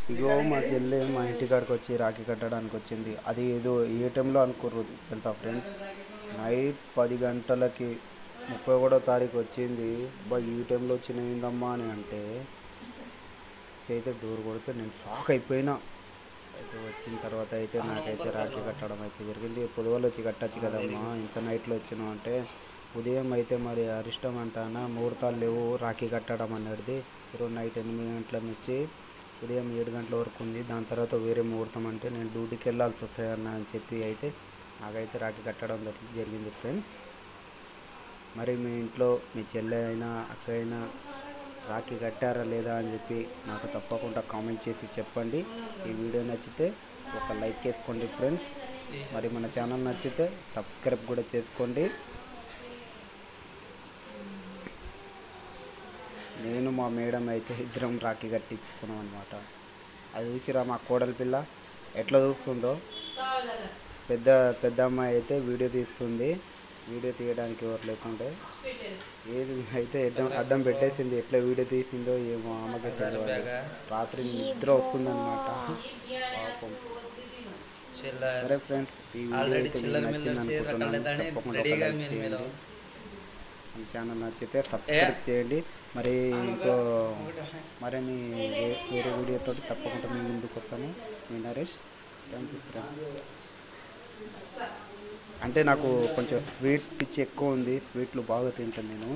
ఇగో మా చెల్లె మా ఇంటికాడికి వచ్చి రాఖీ కట్టడానికి వచ్చింది. అది ఏదో ఏ టైంలో అనుకోర్రు తెలుసా ఫ్రెండ్స్, నైట్ 10 గంటలకి 31వ తారీఖు వచ్చింది. ఈ టైంలో వచ్చిందమ్మా అని అంటే అయితే డోర్ కొడితే నేను షాక్ అయిపోయినా. అయితే వచ్చిన తర్వాత అయితే నాకైతే రాఖీ కట్టడం అయితే జరిగింది. పొద్దుగాల వచ్చి కట్టచ్చు కదమ్మా, ఇంత నైట్లో వచ్చినావు అంటే, ఉదయం అయితే మరి అరిష్టం అంటానా, ముహూర్తాలు లేవు రాఖీ కట్టడం అనేది. ఈరోజు నైట్ 8 గంటల నుంచి ఉదయం 7 గంటల వరకు ఉంది. దాని తర్వాత వేరే ముహూర్తం అంటే నేను డ్యూటీకి వెళ్ళాల్సి వస్తాయి అన్న అని చెప్పి అయితే నాకైతే రాఖీ కట్టడం జరిగింది ఫ్రెండ్స్. మరి మీ ఇంట్లో మీ చెల్లె అయినా అక్క అయినా రాఖీ కట్టారా లేదా అని చెప్పి నాకు తప్పకుండా కామెంట్ చేసి చెప్పండి. ఈ వీడియో నచ్చితే ఒక లైక్ వేసుకోండి ఫ్రెండ్స్. మరి మన ఛానల్ నచ్చితే సబ్స్క్రైబ్ కూడా చేసుకోండి. నేను మా మేడం అయితే ఇద్దరం రాఖీ కట్టించుకున్నాం అనమాట. అది చూసిరా మా కోడలి పిల్ల ఎట్లా చూస్తుందో. పెద్ద అమ్మాయి అయితే వీడియో తీస్తుంది. వీడియో తీయడానికి ఎవరు లేకుంటే ఏది అయితే అడ్డం పెట్టేసింది. ఎట్లా వీడియో తీసిందో ఏమో ఆమెకి తెలియదు. రాత్రి నిద్ర వస్తుందన్నమాట పాపం. సరే ఫ్రెండ్స్, ఈ వీడియో అయితే మీకు నచ్చింది అనుకుంటున్నాను. తప్పకుండా ఒక లైక్ చేయండి. ఈ ఛానల్ నచ్చితే సబ్స్క్రైబ్ చేయండి. మరి ఇంకో మరిన్ని వేరే వీడియోతో తప్పకుండా మీ ముందుకు వస్తాను. మీ నరేష్. Thank you friends. అంటే నాకు కొంచెం స్వీట్ పిచ్చి ఎక్కువ ఉంది. స్వీట్లు బాగా తింటాను నేను.